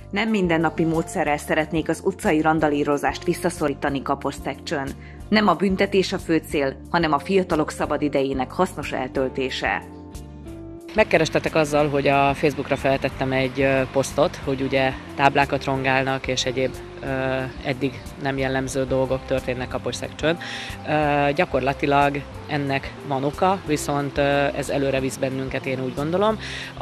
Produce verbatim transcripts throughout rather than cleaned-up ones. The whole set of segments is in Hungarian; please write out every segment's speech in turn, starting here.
Nem mindennapi módszerrel szeretnék az utcai randalírozást visszaszorítani Kaposzt-Szekcsön. Nem a büntetés a fő cél, hanem a fiatalok szabadidejének hasznos eltöltése. Megkerestetek azzal, hogy a Facebookra feltettem egy posztot, hogy ugye táblákat rongálnak és egyéb eddig nem jellemző dolgok történnek Kaposzt-Szekcsön. Gyakorlatilag ennek van oka, viszont ez előre visz bennünket, én úgy gondolom.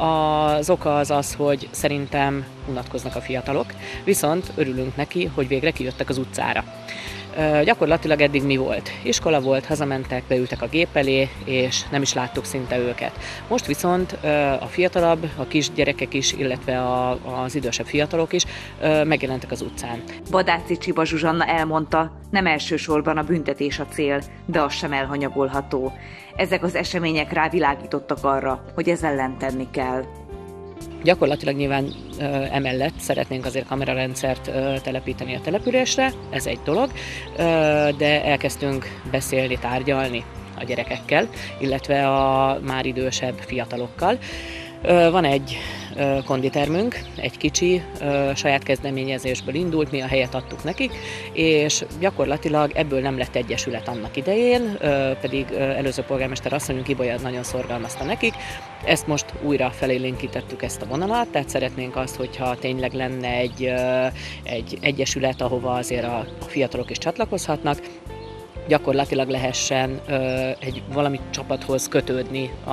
Az oka az az, hogy szerintem unatkoznak a fiatalok, viszont örülünk neki, hogy végre kijöttek az utcára. Uh, gyakorlatilag eddig mi volt? Iskola volt, hazamentek, beültek a gép elé, és nem is láttuk szinte őket. Most viszont uh, a fiatalabb, a kisgyerekek is, illetve a, az idősebb fiatalok is uh, megjelentek az utcán. Badáci Csiba Zsuzsanna elmondta, nem elsősorban a büntetés a cél, de az sem elhanyagolható. Ezek az események rávilágítottak arra, hogy ez ellen tenni kell. Gyakorlatilag nyilván ö, emellett szeretnénk azért kamerarendszert ö, telepíteni a településre, ez egy dolog, ö, de elkezdtünk beszélni, tárgyalni a gyerekekkel, illetve a már idősebb fiatalokkal. Ö, van egy ö, konditermünk, egy kicsi, ö, saját kezdeményezésből indult, mi a helyet adtuk nekik, és gyakorlatilag ebből nem lett egyesület annak idején, ö, pedig ö, előző polgármester asszonyunk Ibolya nagyon szorgalmazta nekik. Ezt most újra felélénkítettük ezt a vonalat, tehát szeretnénk azt, hogyha tényleg lenne egy, ö, egy egyesület, ahova azért a, a fiatalok is csatlakozhatnak, gyakorlatilag lehessen ö, egy valami csapathoz kötődni a,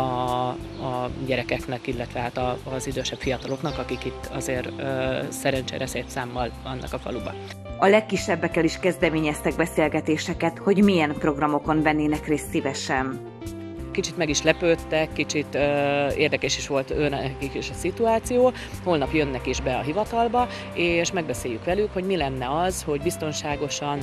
a gyerekeknek, illetve hát a, az idősebb fiataloknak, akik itt azért ö, szerencsére szép számmal vannak a faluban. A legkisebbekkel is kezdeményeztek beszélgetéseket, hogy milyen programokon vennének részt szívesen. Kicsit meg is lepődtek, kicsit ö, érdekes is volt őnekik is a szituáció. Holnap jönnek is be a hivatalba, és megbeszéljük velük, hogy mi lenne az, hogy biztonságosan,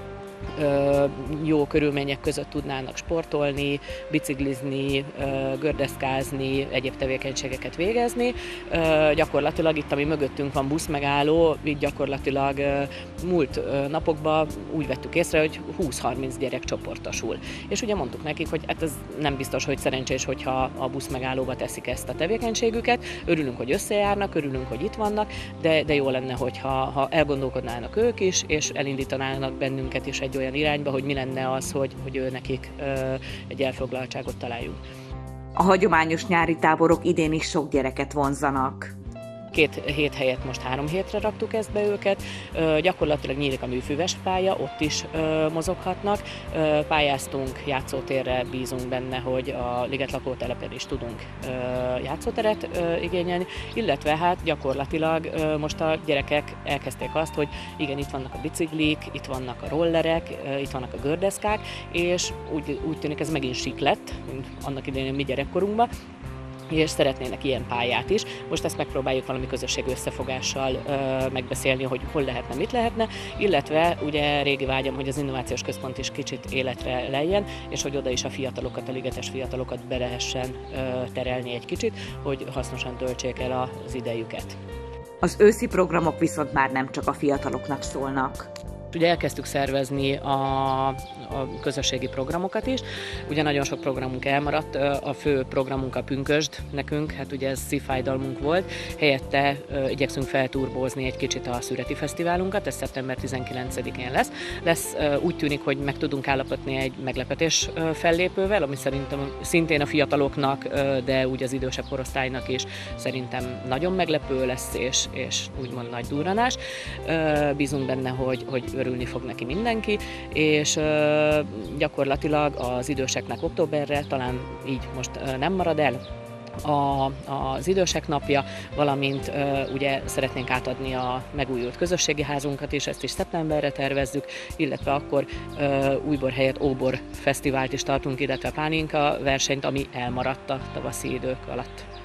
jó körülmények között tudnának sportolni, biciklizni, gördeszkázni, egyéb tevékenységeket végezni. Gyakorlatilag itt, ami mögöttünk van buszmegálló, így gyakorlatilag múlt napokban úgy vettük észre, hogy húsz-harminc gyerek csoportosul. És ugye mondtuk nekik, hogy hát ez nem biztos, hogy szerencsés, hogyha a buszmegállóba teszik ezt a tevékenységüket. Örülünk, hogy összejárnak, örülünk, hogy itt vannak, de, de jó lenne, hogyha ha elgondolkodnának ők is, és elindítanának bennünket is egy olyan irányba, hogy mi lenne az, hogy, hogy ő nekik ö, egy elfoglaltságot találjunk. A hagyományos nyári táborok idén is sok gyereket vonzanak. Két hét helyett most három hétre raktuk ezt be őket. Ö, gyakorlatilag nyílik a műfüves pálya, ott is ö, mozoghatnak. Ö, pályáztunk játszótérre, bízunk benne, hogy a Liget lakótelepen is tudunk ö, játszóteret ö, igényelni, illetve hát gyakorlatilag ö, most a gyerekek elkezdték azt, hogy igen, itt vannak a biciklik, itt vannak a rollerek, ö, itt vannak a gördeszkák, és úgy, úgy tűnik ez megint sík lett, mint annak idején mi gyerekkorunkban, és szeretnének ilyen pályát is. Most ezt megpróbáljuk valami közösség összefogással ö, megbeszélni, hogy hol lehetne, mit lehetne, illetve ugye régi vágyam, hogy az innovációs központ is kicsit életre lejjen, és hogy oda is a fiatalokat, a ligetes fiatalokat be lehessen ö, terelni egy kicsit, hogy hasznosan töltsék el az idejüket. Az őszi programok viszont már nem csak a fiataloknak szólnak. Ugye elkezdtük szervezni a, a közösségi programokat is, ugye nagyon sok programunk elmaradt, a fő programunk a pünkösd nekünk, hát ugye ez szívfájdalmunk volt, helyette uh, igyekszünk felturbózni egy kicsit a Szüreti Fesztiválunkat, ez szeptember tizenkilencedikén lesz. lesz uh, úgy tűnik, hogy meg tudunk állapodni egy meglepetés uh, fellépővel, ami szerintem szintén a fiataloknak, uh, de úgy az idősebb korosztálynak is szerintem nagyon meglepő lesz, és, és úgymond nagy durranás. Uh, bízunk benne, hogy, hogy örülni fog neki mindenki, és uh, gyakorlatilag az időseknek októberre talán így most uh, nem marad el a, az idősek napja, valamint uh, ugye szeretnénk átadni a megújult közösségi házunkat is, ezt is szeptemberre tervezzük, illetve akkor uh, újbor helyett óbor fesztivált is tartunk, illetve pálinka versenyt, ami elmaradt a tavaszi idők alatt.